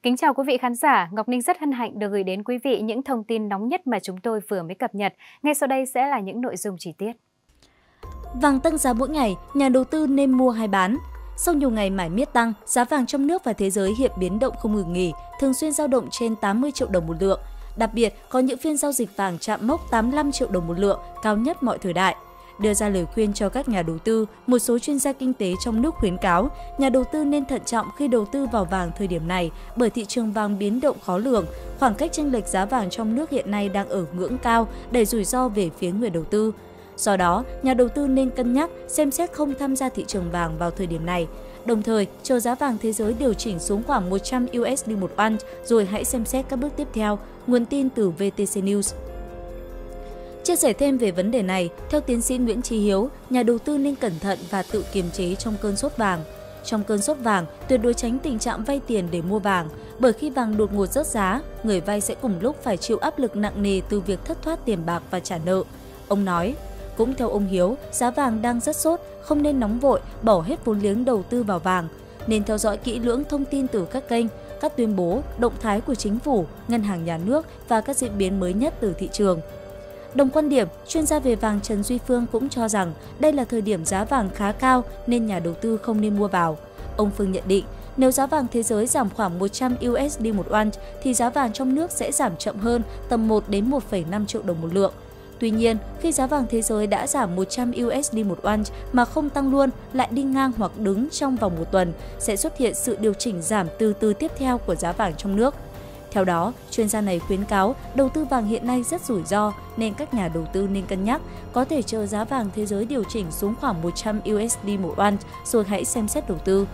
Kính chào quý vị khán giả, Ngọc Ninh rất hân hạnh được gửi đến quý vị những thông tin nóng nhất mà chúng tôi vừa mới cập nhật. Ngay sau đây sẽ là những nội dung chi tiết. Vàng tăng giá mỗi ngày, nhà đầu tư nên mua hay bán? Sau nhiều ngày mải miết tăng, giá vàng trong nước và thế giới hiện biến động không ngừng nghỉ, thường xuyên dao động trên 80 triệu đồng một lượng. Đặc biệt, có những phiên giao dịch vàng chạm mốc 85 triệu đồng một lượng, cao nhất mọi thời đại. Đưa ra lời khuyên cho các nhà đầu tư, một số chuyên gia kinh tế trong nước khuyến cáo, nhà đầu tư nên thận trọng khi đầu tư vào vàng thời điểm này bởi thị trường vàng biến động khó lường, khoảng cách chênh lệch giá vàng trong nước hiện nay đang ở ngưỡng cao, đẩy rủi ro về phía người đầu tư. Do đó, nhà đầu tư nên cân nhắc, xem xét không tham gia thị trường vàng vào thời điểm này. Đồng thời, chờ giá vàng thế giới điều chỉnh xuống khoảng 100 USD một ounce rồi hãy xem xét các bước tiếp theo. Nguồn tin từ VTC News. Chia sẻ thêm về vấn đề này, theo tiến sĩ Nguyễn Chí Hiếu, nhà đầu tư nên cẩn thận và tự kiềm chế trong cơn sốt vàng. Trong cơn sốt vàng, tuyệt đối tránh tình trạng vay tiền để mua vàng, bởi khi vàng đột ngột rớt giá, người vay sẽ cùng lúc phải chịu áp lực nặng nề từ việc thất thoát tiền bạc và trả nợ. Ông nói, cũng theo ông Hiếu, giá vàng đang rất sốt, không nên nóng vội, bỏ hết vốn liếng đầu tư vào vàng. Nên theo dõi kỹ lưỡng thông tin từ các kênh, các tuyên bố, động thái của chính phủ, ngân hàng nhà nước và các diễn biến mới nhất từ thị trường. Đồng quan điểm, chuyên gia về vàng Trần Duy Phương cũng cho rằng đây là thời điểm giá vàng khá cao nên nhà đầu tư không nên mua vào. Ông Phương nhận định, nếu giá vàng thế giới giảm khoảng 100 USD một ounce thì giá vàng trong nước sẽ giảm chậm hơn tầm 1 đến 1,5 triệu đồng một lượng. Tuy nhiên, khi giá vàng thế giới đã giảm 100 USD một ounce mà không tăng luôn, lại đi ngang hoặc đứng trong vòng một tuần, sẽ xuất hiện sự điều chỉnh giảm từ từ tiếp theo của giá vàng trong nước. Theo đó, chuyên gia này khuyến cáo đầu tư vàng hiện nay rất rủi ro nên các nhà đầu tư nên cân nhắc, có thể chờ giá vàng thế giới điều chỉnh xuống khoảng 100 USD một ounce rồi hãy xem xét đầu tư.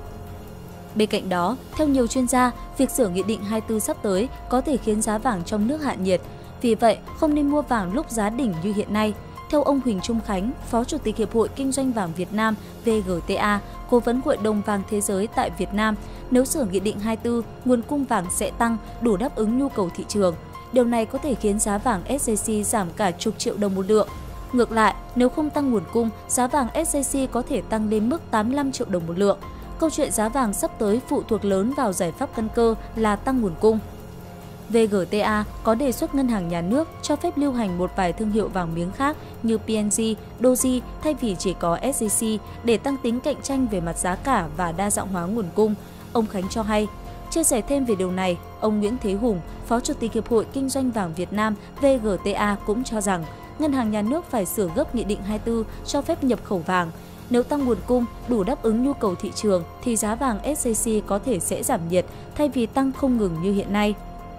Bên cạnh đó, theo nhiều chuyên gia, việc sửa Nghị định 24 sắp tới có thể khiến giá vàng trong nước hạ nhiệt. Vì vậy, không nên mua vàng lúc giá đỉnh như hiện nay. Theo ông Huỳnh Trung Khánh, Phó Chủ tịch Hiệp hội Kinh doanh vàng Việt Nam VGTA, Cố vấn Hội đồng vàng thế giới tại Việt Nam, nếu sửa Nghị định 24, nguồn cung vàng sẽ tăng, đủ đáp ứng nhu cầu thị trường. Điều này có thể khiến giá vàng SJC giảm cả chục triệu đồng một lượng. Ngược lại, nếu không tăng nguồn cung, giá vàng SJC có thể tăng lên mức 85 triệu đồng một lượng. Câu chuyện giá vàng sắp tới phụ thuộc lớn vào giải pháp căn cơ là tăng nguồn cung. VGTA có đề xuất ngân hàng nhà nước cho phép lưu hành một vài thương hiệu vàng miếng khác như PNG, Doji thay vì chỉ có SJC để tăng tính cạnh tranh về mặt giá cả và đa dạng hóa nguồn cung, ông Khánh cho hay. Chia sẻ thêm về điều này, ông Nguyễn Thế Hùng, Phó Chủ tịch Hiệp hội Kinh doanh vàng Việt Nam VGTA cũng cho rằng ngân hàng nhà nước phải sửa gấp Nghị định 24 cho phép nhập khẩu vàng. Nếu tăng nguồn cung đủ đáp ứng nhu cầu thị trường thì giá vàng SJC có thể sẽ giảm nhiệt thay vì tăng không ngừng như hiện nay.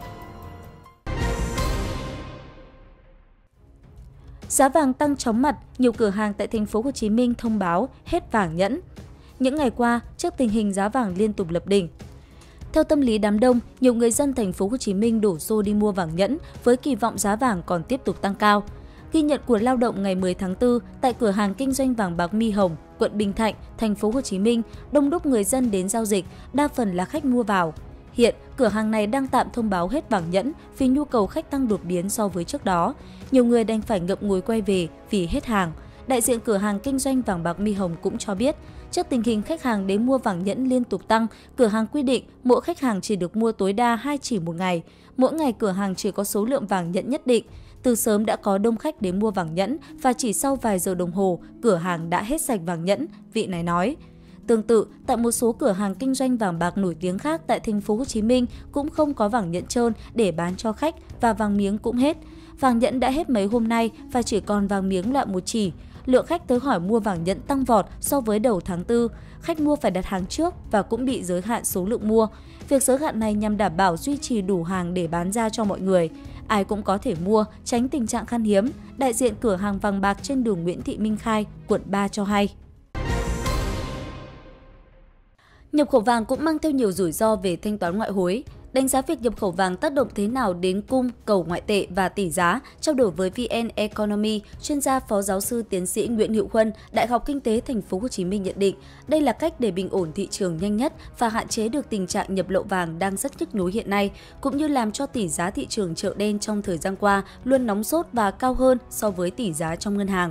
Giá vàng tăng chóng mặt, nhiều cửa hàng tại thành phố Hồ Chí Minh thông báo hết vàng nhẫn. Những ngày qua, trước tình hình giá vàng liên tục lập đỉnh, theo tâm lý đám đông, nhiều người dân thành phố Hồ Chí Minh đổ xô đi mua vàng nhẫn với kỳ vọng giá vàng còn tiếp tục tăng cao. Ghi nhận của Lao động ngày 10 tháng 4 tại cửa hàng kinh doanh vàng bạc Mi Hồng, quận Bình Thạnh, thành phố Hồ Chí Minh, đông đúc người dân đến giao dịch, đa phần là khách mua vào. Hiện, cửa hàng này đang tạm thông báo hết vàng nhẫn vì nhu cầu khách tăng đột biến so với trước đó. Nhiều người đành phải ngậm ngùi quay về vì hết hàng. Đại diện cửa hàng kinh doanh vàng bạc Mi Hồng cũng cho biết, trước tình hình khách hàng đến mua vàng nhẫn liên tục tăng, cửa hàng quy định mỗi khách hàng chỉ được mua tối đa 2 chỉ một ngày. Mỗi ngày cửa hàng chỉ có số lượng vàng nhẫn nhất định. Từ sớm đã có đông khách đến mua vàng nhẫn và chỉ sau vài giờ đồng hồ, cửa hàng đã hết sạch vàng nhẫn, vị này nói. Tương tự, tại một số cửa hàng kinh doanh vàng bạc nổi tiếng khác tại thành phố Hồ Chí Minh cũng không có vàng nhẫn trơn để bán cho khách và vàng miếng cũng hết. Vàng nhẫn đã hết mấy hôm nay và chỉ còn vàng miếng loại một chỉ. Lượng khách tới hỏi mua vàng nhẫn tăng vọt so với đầu tháng 4. Khách mua phải đặt hàng trước và cũng bị giới hạn số lượng mua. Việc giới hạn này nhằm đảm bảo duy trì đủ hàng để bán ra cho mọi người. Ai cũng có thể mua, tránh tình trạng khan hiếm. Đại diện cửa hàng vàng bạc trên đường Nguyễn Thị Minh Khai, quận 3 cho hay. Nhập khẩu vàng cũng mang theo nhiều rủi ro về thanh toán ngoại hối. Đánh giá việc nhập khẩu vàng tác động thế nào đến cung, cầu ngoại tệ và tỷ giá, trao đổi với VN Economy, chuyên gia Phó giáo sư tiến sĩ Nguyễn Hữu Huân, Đại học Kinh tế Thành phố Hồ Chí Minh nhận định, đây là cách để bình ổn thị trường nhanh nhất và hạn chế được tình trạng nhập lậu vàng đang rất nhức nhối hiện nay, cũng như làm cho tỷ giá thị trường chợ đen trong thời gian qua luôn nóng sốt và cao hơn so với tỷ giá trong ngân hàng.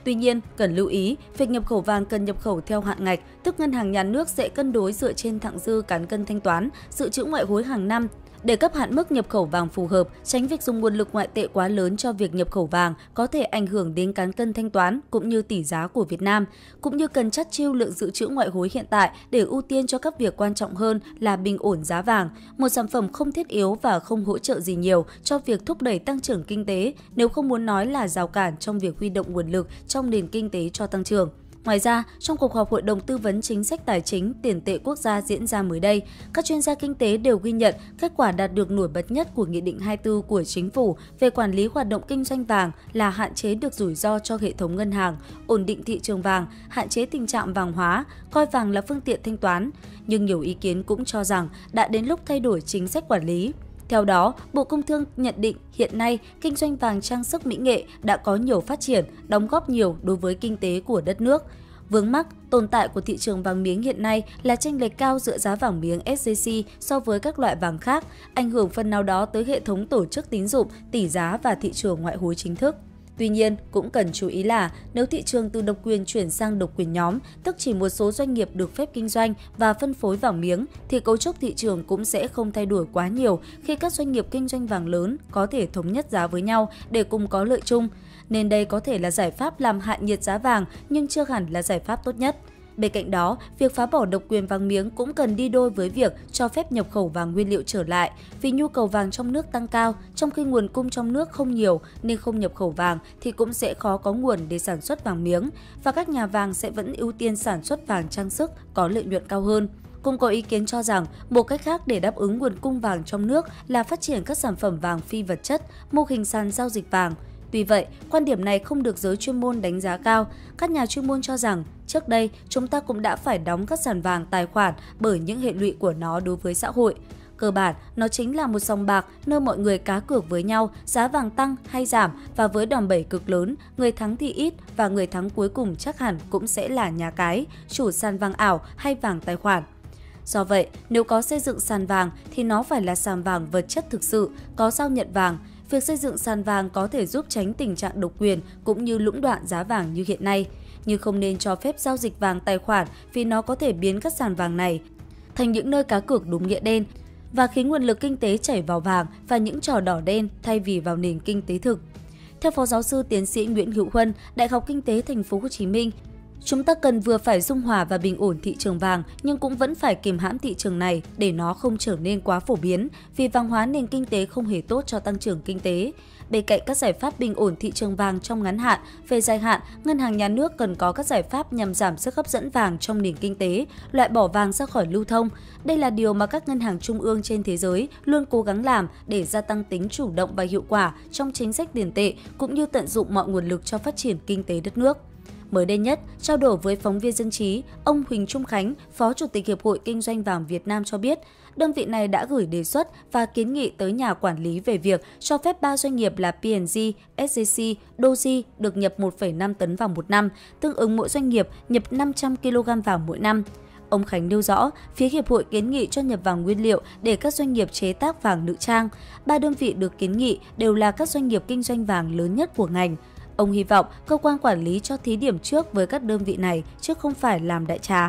Tuy nhiên, cần lưu ý, việc nhập khẩu vàng cần nhập khẩu theo hạn ngạch, tức ngân hàng nhà nước sẽ cân đối dựa trên thặng dư cán cân thanh toán, dự trữ ngoại hối hàng năm để cấp hạn mức nhập khẩu vàng phù hợp, tránh việc dùng nguồn lực ngoại tệ quá lớn cho việc nhập khẩu vàng có thể ảnh hưởng đến cán cân thanh toán cũng như tỷ giá của Việt Nam, cũng như cần chắt chiu lượng dự trữ ngoại hối hiện tại để ưu tiên cho các việc quan trọng hơn là bình ổn giá vàng, một sản phẩm không thiết yếu và không hỗ trợ gì nhiều cho việc thúc đẩy tăng trưởng kinh tế, nếu không muốn nói là rào cản trong việc huy động nguồn lực trong nền kinh tế cho tăng trưởng. Ngoài ra, trong cuộc họp Hội đồng Tư vấn Chính sách Tài chính Tiền tệ Quốc gia diễn ra mới đây, các chuyên gia kinh tế đều ghi nhận kết quả đạt được nổi bật nhất của Nghị định 24 của Chính phủ về quản lý hoạt động kinh doanh vàng là hạn chế được rủi ro cho hệ thống ngân hàng, ổn định thị trường vàng, hạn chế tình trạng vàng hóa, coi vàng là phương tiện thanh toán. Nhưng nhiều ý kiến cũng cho rằng đã đến lúc thay đổi chính sách quản lý. Theo đó, Bộ Công Thương nhận định hiện nay kinh doanh vàng trang sức mỹ nghệ đã có nhiều phát triển, đóng góp nhiều đối với kinh tế của đất nước. Vướng mắc, tồn tại của thị trường vàng miếng hiện nay là chênh lệch cao giữa giá vàng miếng SJC so với các loại vàng khác, ảnh hưởng phần nào đó tới hệ thống tổ chức tín dụng, tỷ giá và thị trường ngoại hối chính thức. Tuy nhiên, cũng cần chú ý là nếu thị trường từ độc quyền chuyển sang độc quyền nhóm, tức chỉ một số doanh nghiệp được phép kinh doanh và phân phối vàng miếng, thì cấu trúc thị trường cũng sẽ không thay đổi quá nhiều khi các doanh nghiệp kinh doanh vàng lớn có thể thống nhất giá với nhau để cùng có lợi chung. Nên đây có thể là giải pháp làm hạ nhiệt giá vàng nhưng chưa hẳn là giải pháp tốt nhất. Bên cạnh đó, việc phá bỏ độc quyền vàng miếng cũng cần đi đôi với việc cho phép nhập khẩu vàng nguyên liệu trở lại, vì nhu cầu vàng trong nước tăng cao, trong khi nguồn cung trong nước không nhiều nên không nhập khẩu vàng thì cũng sẽ khó có nguồn để sản xuất vàng miếng, và các nhà vàng sẽ vẫn ưu tiên sản xuất vàng trang sức có lợi nhuận cao hơn. Cũng có ý kiến cho rằng một cách khác để đáp ứng nguồn cung vàng trong nước là phát triển các sản phẩm vàng phi vật chất, mô hình sàn giao dịch vàng. Tuy vậy, quan điểm này không được giới chuyên môn đánh giá cao. Các nhà chuyên môn cho rằng, trước đây chúng ta cũng đã phải đóng các sàn vàng tài khoản bởi những hệ lụy của nó đối với xã hội. Cơ bản, nó chính là một sòng bạc nơi mọi người cá cược với nhau, giá vàng tăng hay giảm, và với đòn bẩy cực lớn, người thắng thì ít và người thắng cuối cùng chắc hẳn cũng sẽ là nhà cái, chủ sàn vàng ảo hay vàng tài khoản. Do vậy, nếu có xây dựng sàn vàng thì nó phải là sàn vàng vật chất thực sự, có giao nhận vàng. Việc xây dựng sàn vàng có thể giúp tránh tình trạng độc quyền cũng như lũng đoạn giá vàng như hiện nay. Nhưng không nên cho phép giao dịch vàng tài khoản vì nó có thể biến các sàn vàng này thành những nơi cá cược đúng nghĩa đen và khiến nguồn lực kinh tế chảy vào vàng và những trò đỏ đen thay vì vào nền kinh tế thực. Theo Phó Giáo sư Tiến sĩ Nguyễn Hữu Huân, Đại học Kinh tế Thành phố Hồ Chí Minh, chúng ta cần vừa phải dung hòa và bình ổn thị trường vàng nhưng cũng vẫn phải kiềm hãm thị trường này để nó không trở nên quá phổ biến, vì vàng hóa nền kinh tế không hề tốt cho tăng trưởng kinh tế. Bên cạnh các giải pháp bình ổn thị trường vàng trong ngắn hạn, về dài hạn, Ngân hàng Nhà nước cần có các giải pháp nhằm giảm sức hấp dẫn vàng trong nền kinh tế, loại bỏ vàng ra khỏi lưu thông. Đây là điều mà các ngân hàng trung ương trên thế giới luôn cố gắng làm để gia tăng tính chủ động và hiệu quả trong chính sách tiền tệ cũng như tận dụng mọi nguồn lực cho phát triển kinh tế đất nước. Mới đây nhất, trao đổi với phóng viên Dân trí, ông Huỳnh Trung Khánh, Phó Chủ tịch Hiệp hội Kinh doanh vàng Việt Nam cho biết, đơn vị này đã gửi đề xuất và kiến nghị tới nhà quản lý về việc cho phép 3 doanh nghiệp là P&G, SJC, Doji được nhập 1,5 tấn vàng một năm, tương ứng mỗi doanh nghiệp nhập 500 kg vàng mỗi năm. Ông Khánh nêu rõ, phía Hiệp hội kiến nghị cho nhập vàng nguyên liệu để các doanh nghiệp chế tác vàng nữ trang. 3 đơn vị được kiến nghị đều là các doanh nghiệp kinh doanh vàng lớn nhất của ngành. Ông hy vọng cơ quan quản lý cho thí điểm trước với các đơn vị này chứ không phải làm đại trà.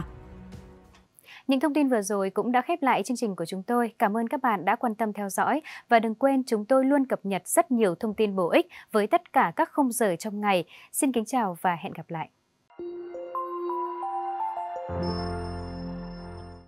Những thông tin vừa rồi cũng đã khép lại chương trình của chúng tôi. Cảm ơn các bạn đã quan tâm theo dõi và đừng quên chúng tôi luôn cập nhật rất nhiều thông tin bổ ích với tất cả các khung giờ trong ngày. Xin kính chào và hẹn gặp lại.